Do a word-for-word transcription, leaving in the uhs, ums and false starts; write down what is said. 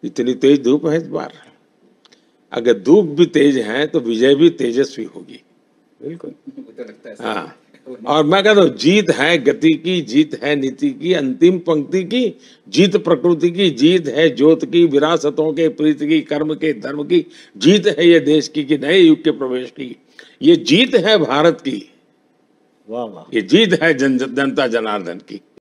इतनी तेज धूप है इस बार। अगर धूप भी तेज है तो विजय भी तेजस्वी होगी। बिल्कुल हाँ। और मैं कहता हूँ जीत है गति की, जीत है नीति की, अंतिम पंक्ति की जीत, प्रकृति की जीत है, ज्योत की, विरासतों के, प्रीति की, कर्म के, धर्म की जीत है, ये देश की कि नए युग के प्रवेश की ये जीत है भारत की। वाह वाह। ये जीत है जन, जनता जनार्दन की।